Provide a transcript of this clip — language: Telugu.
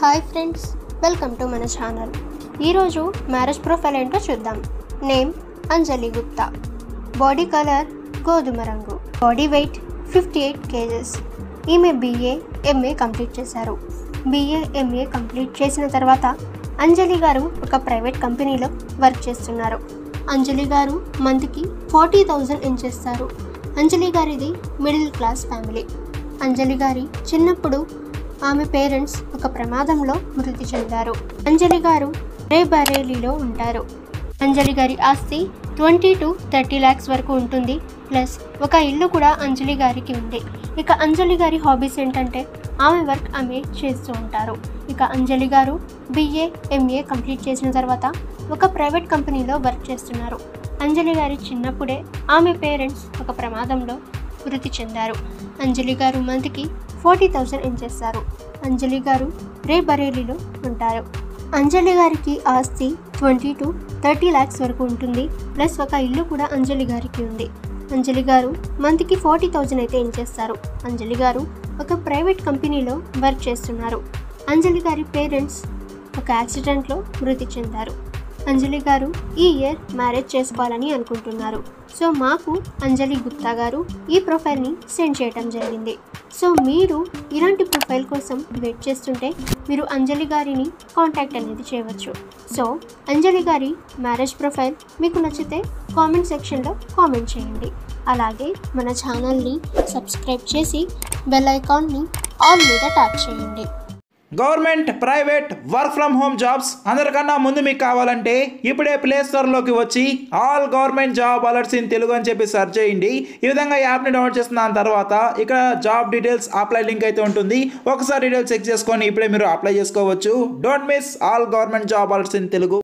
హాయ్ ఫ్రెండ్స్, వెల్కమ్ టు మన ఛానల్. ఈరోజు మ్యారేజ్ ప్రొఫైల్ ఏంటో చూద్దాం. Name Anjali Gupta, body colour గోధుమ రంగు, బాడీ వెయిట్ 58 kgs. ఈమె BA MA కంప్లీట్ చేశారు. BA MA కంప్లీట్ చేసిన తర్వాత అంజలి గారు ఒక ప్రైవేట్ కంపెనీలో వర్క్ చేస్తున్నారు. అంజలి గారు మంత్కి 40,000 ఎర్న్ చేస్తారు. అంజలి గారిది మిడిల్ క్లాస్ ఫ్యామిలీ. అంజలి గారి చిన్నప్పుడు ఆమె పేరెంట్స్ ఒక ప్రమాదంలో మృతి చెందారు. అంజలి గారు రేబరేలీలో ఉంటారు. అంజలి గారి ఆస్తి 20 to 30 lakhs వరకు ఉంటుంది. ప్లస్ ఒక ఇల్లు కూడా అంజలి గారికి ఉంది. ఇక అంజలి గారి హాబీస్ ఏంటంటే ఆమె వర్క్ ఆమె చేస్తూ ఉంటారు. ఇక అంజలి గారు BA MA కంప్లీట్ చేసిన తర్వాత ఒక ప్రైవేట్ కంపెనీలో వర్క్ చేస్తున్నారు. అంజలి గారి చిన్నప్పుడే ఆమె పేరెంట్స్ ఒక ప్రమాదంలో మృతి చెందారు. అంజలి గారు మంత్కి 40,000 ఎర్న్ చేస్తారు. అంజలి గారు రేబరేలీలో ఉంటారు. అంజలి గారికి ఆస్తి 20 to 30 lakhs వరకు ఉంటుంది. ప్లస్ ఒక ఇల్లు కూడా అంజలి గారికి ఉంది. అంజలి గారు మంత్కి 40,000 అయితే ఎర్న్ చేస్తారు. అంజలి గారు ఒక ప్రైవేట్ కంపెనీలో వర్క్ చేస్తున్నారు. అంజలి గారి పేరెంట్స్ ఒక యాక్సిడెంట్లో మృతి చెందారు. అంజలి గారు ఈ ఇయర్ మ్యారేజ్ చేసుకోవాలని అనుకుంటున్నారు. సో మాకు అంజలి గుప్తా గారు ఈ ప్రొఫైల్ని సెండ్ చేయడం జరిగింది. సో మీరు ఇలాంటి ప్రొఫైల్ కోసం వెయిట్ చేస్తుంటే మీరు అంజలి గారిని కాంటాక్ట్ అనేది చేయవచ్చు. సో అంజలి గారి మ్యారేజ్ ప్రొఫైల్ మీకు నచ్చితే కామెంట్ సెక్షన్లో కామెంట్ చేయండి. అలాగే మన ఛానల్ని సబ్స్క్రైబ్ చేసి బెల్ ఐకాన్ని ఆల్ మీద ట్యాప్ చేయండి. Government, private, work from home jobs అందరికన్నా ముందు మీకు కావాలంటే ఇప్పుడే ప్లే స్టోర్లోకి వచ్చి all government job alerts in Telugu అని చెప్పి సెర్చ్ చేయండి. ఈ విధంగా యాప్ని డౌన్లోడ్ చేసిన తర్వాత ఇక్కడ జాబ్ డీటెయిల్స్ అప్లై లింక్ అయితే ఉంటుంది. ఒకసారి డీటెయిల్స్ చెక్ చేసుకొని ఇప్పుడే మీరు అప్లై చేసుకోవచ్చు. Don't miss all government job alerts in Telugu.